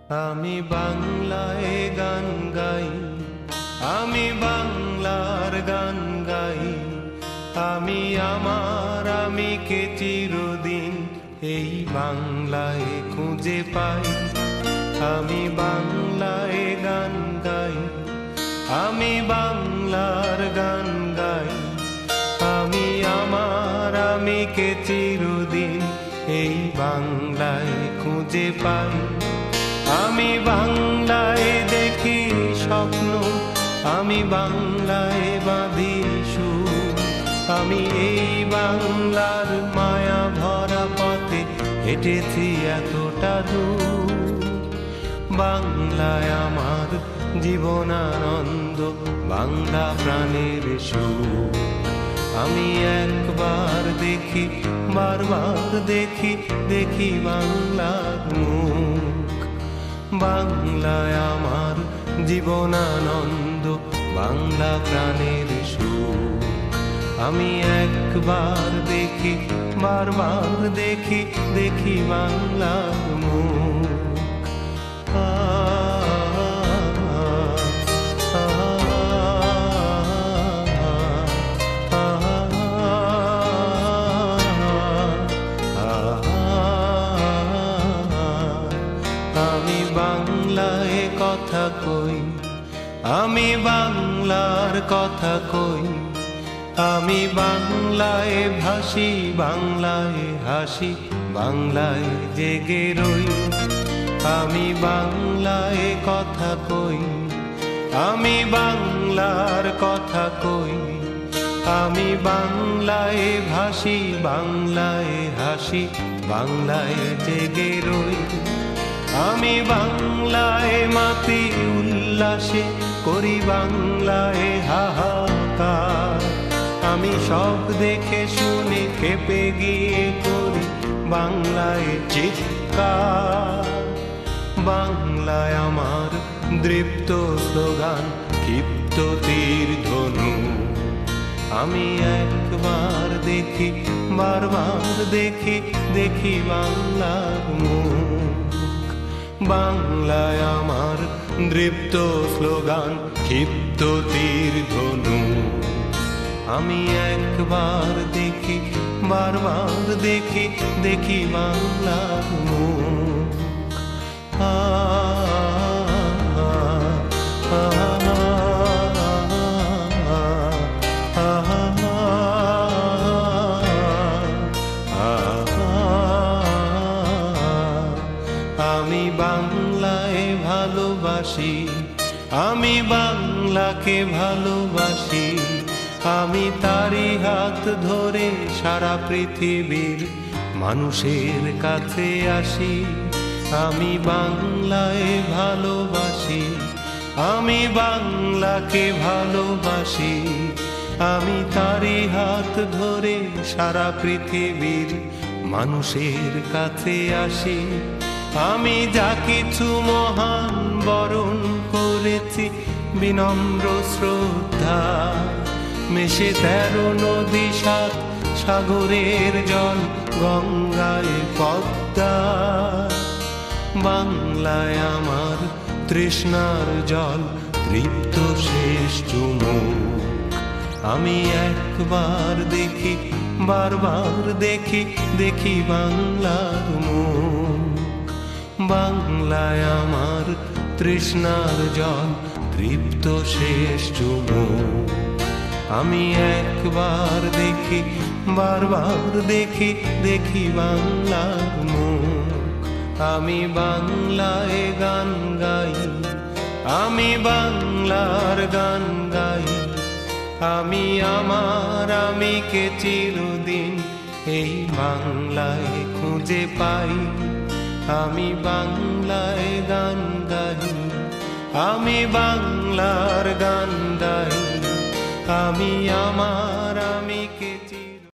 আমি বাংলায় গান গাই, আমি বাংলার গান গাই। আমি আমার আমিকে চিরদিন এই বাংলায় খুঁজে পাই। আমি বাংলায় গান গাই, আমি বাংলার গান গাই। আমি আমার আমিকে চিরদিন এই বাংলায় খুঁজে পাই। আমি বাংলায় দেখি স্বপ্ন, আমি বাংলায় বাঁধি সুর। আমি এই বাংলার মায়া ভরা পথে হেঁটেছি এতটা দূর। বাংলায় আমার জীবনানন্দ, বাংলা প্রাণের সুর। আমি একবার দেখি, বারবার দেখি, দেখি বাংলার মুখ। বাংলায় আমার জীবনানন্দ, বাংলা প্রাণের সুর। আমি একবার দেখি, বারবার দেখি, দেখি বাংলার মুখ। আমি বাংলায় কথা কই, আমি বাংলার কথা কই। আমি বাংলায় ভাসি, বাংলায় হাসি, বাংলায় জেগে রই। আমি বাংলায় কথা কই, আমি বাংলার কথা কই। আমি বাংলায় ভাসি, বাংলায় হাসি, বাংলায় জেগে রই। আমি বাংলায় মাতি উল্লাসে, করি বাংলায় হাহাকার। আমি সব দেখে শুনে খেপে গিয়ে করি বাংলায় চিৎকার। বাংলায় আমার দৃপ্ত স্লোগান, ক্ষিপ্ত তীর ধনু। আমি একবার দেখি, বারবার দেখি, দেখি বাংলার মুখ। বাংলায় আমার দৃপ্ত স্লোগান, ক্ষিপ্ত তীর ধনু। আমি একবার দেখি, বারবার দেখি, দেখি বাংলার মুখ। আমি বাংলায় ভালোবাসি, আমি বাংলাকে ভালোবাসি। আমি তারি হাত ধরে সারা পৃথিবীর মানুষের কাছে আসি। আমি বাংলায় ভালোবাসি, আমি বাংলাকে ভালোবাসি। আমি তারি হাত ধরে সারা পৃথিবীর মানুষের কাছে আসি। আমি যা কিছু মহান বরণ করেছি বিনম্র শ্রদ্ধা। মেশে 13 নদী 7 সাগরের জল, গঙ্গায় পদ্মা। বাংলায় আমার তৃষ্ণার জল, তৃপ্ত শেষ চুমুক। আমি একবার দেখি, বারবার দেখি, দেখি বাংলার মুখ। বাংলায় আমার তৃষ্ণার জল, তৃপ্ত শেষ চুমুক। আমি একবার দেখি, বারবার দেখি, দেখি বাংলার মুখ। আমি বাংলায় গান গাই, আমি বাংলার গান গাই। আমি আমার আমিকে চিরদিন এই বাংলায় খুঁজে পাই। আমি বাংলায় গান গাই, আমি বাংলার গান গাই। আমি আমার আমি